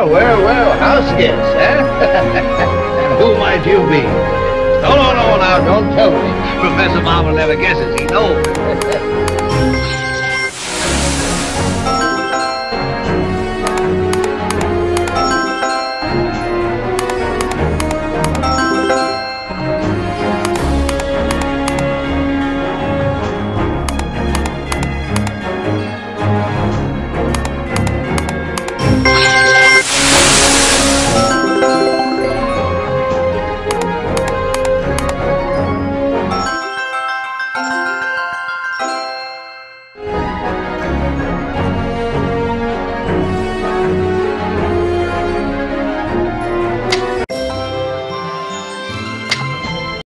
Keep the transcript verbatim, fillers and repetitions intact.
Well, well, well, house guest, eh? And who might you be? No, no, no, now, don't tell me. Professor Marvel never guesses, he knows.